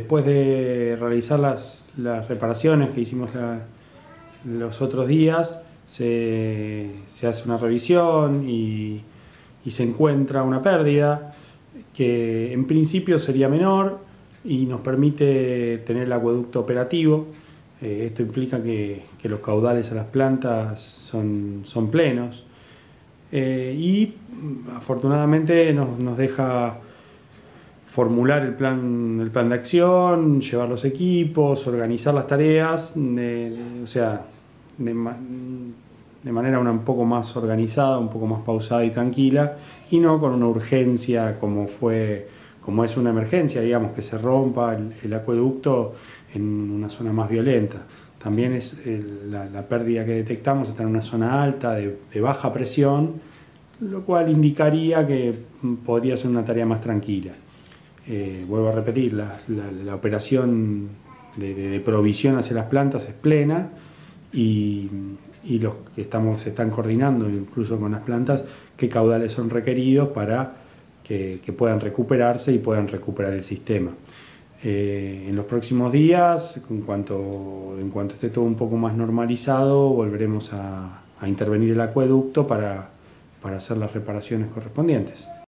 después de realizar las reparaciones que hicimos los otros días, se hace una revisión y se encuentra una pérdida que en principio sería menor y nos permite tener el acueducto operativo. Esto implica que los caudales a las plantas son plenos y afortunadamente nos deja formular el plan de acción, llevar los equipos, organizar las tareas, o sea, de manera un poco más organizada, un poco más pausada y tranquila, y no con una urgencia como es una emergencia, digamos, que se rompa el acueducto en una zona más violenta. También es la pérdida que detectamos está en una zona alta, de baja presión, lo cual indicaría que podría ser una tarea más tranquila. Vuelvo a repetir, la operación de provisión hacia las plantas es plena y los que se están coordinando incluso con las plantas qué caudales son requeridos para que puedan recuperarse y puedan recuperar el sistema. En los próximos días, en cuanto esté todo un poco más normalizado, volveremos a intervenir el acueducto para hacer las reparaciones correspondientes.